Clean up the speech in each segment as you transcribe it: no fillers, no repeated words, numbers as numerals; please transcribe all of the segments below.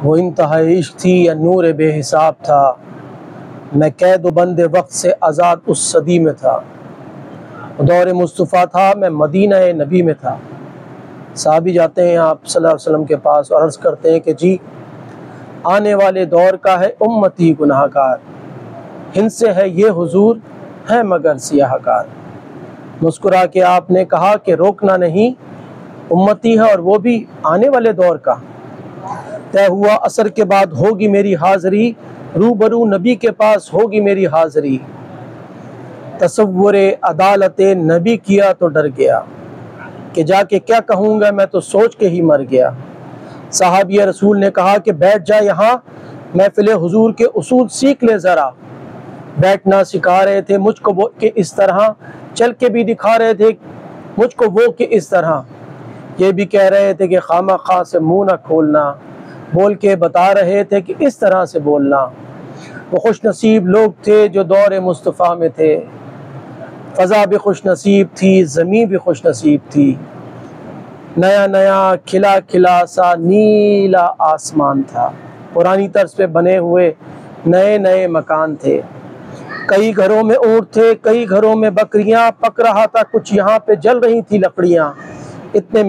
वो इंतहा इश्क थी या नूर बेहिसाब था, मैं कैद बंदे वक्त से आज़ाद उस सदी में था। दौर मुस्तफ़ा था, मैं मदीना नबी में था। साहबी जाते हैं आप सल्लल्लाहु अलैहि वसल्लम के पास और अर्ज़ करते हैं कि जी, आने वाले दौर का है उम्मती गुनाहगार, हिनसे है ये हुजूर है मगर सियाहकार। मुस्कुरा के आपने कहा कि रोकना नहीं, उम्मती है और वो भी आने वाले दौर का। तय हुआ असर के बाद होगी मेरी हाज़री, रूबरू नबी के पास होगी मेरी हाज़री। तसव्वुरे अदालत नबी किया तो डर गया, कि जाके क्या कहूँगा मैं तो सोच के ही मर गया। साहबी रसूल ने कहा कि बैठ जा यहाँ, महफिल हुजूर के उसूल सीख ले ज़रा। बैठना सिखा रहे थे मुझको वो कि इस तरह, चल के भी दिखा रहे थे मुझको वो कि इस तरह। ये भी कह रहे थे कि खामा खा से मुँह न खोलना, बोल के बता रहे थे कि इस तरह से बोलना। वो खुश नसीब लोग थे जो दौर मुस्तफ़ा में थे, फ़ज़ा भी खुश नसीब थी, ज़मीन भी खुश नसीब थी। नया नया खिला खिला सा नीला आसमान था, पुरानी तर्ज पे बने हुए नए नए मकान थे। कई घरों में ऊँट थे, कई घरों में बकरियां, पक रहा था कुछ यहाँ पे जल रही थी लकड़ियाँ। इतने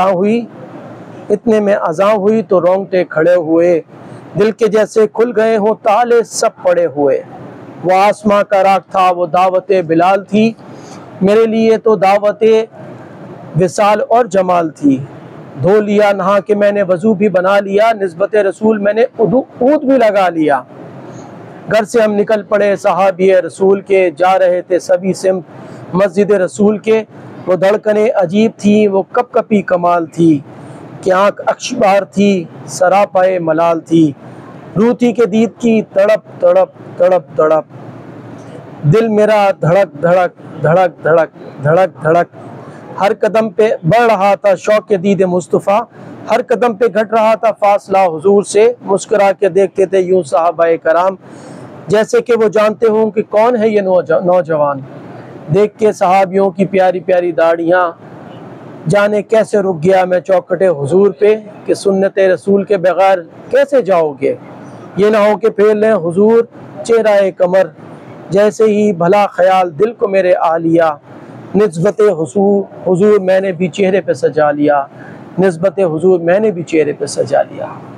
में अज़ां हुई तो रोंगटे खड़े हुए, दिल के जैसे खुल गए हों ताले सब पड़े हुए। वो आसमां का राग था, वो दावते बिलाल थी, मेरे लिए तो दावते विसाल और जमाल थी। धो लिया नहा के मैंने वज़ू भी बना लिया, निस्बत रसूल मैंने ऊद भी लगा लिया। घर से हम निकल पड़े सहाबी रसूल के, जा रहे थे सभी सिमत मस्जिद रसूल के। वो धड़कने अजीब थी, वो कपकपी कमाल थी, कि आँख अक्षबार थी, सरापाए मलाल थी। रूह थी के दीद की तड़प तड़प तड़प तड़प, दिल मेरा धड़क धड़क धड़क धड़क धड़क धड़क। हर कदम पे बढ़ रहा था शौक़ के दीद मुस्तफ़ा, हर कदम पे घट रहा था फासला हुजूर से। मुस्कुरा के देखते थे यूँ सहाबाए कराम, जैसे कि वो जानते हों कि कौन है ये नौजवान। देख के सहाबियों की प्यारी प्यारी दाढ़ियाँ, जाने कैसे रुक गया मैं चौखटे हुजूर पे, कि सुन्नत रसूल के बगैर कैसे जाओगे। ये ना हो कि फेर लें हुजूर चेहरा कमर, जैसे ही भला ख्याल दिल को मेरे आ लिया। निस्बत हुजूर मैंने भी चेहरे पे सजा लिया, निस्बत हुजूर मैंने भी चेहरे पे सजा लिया।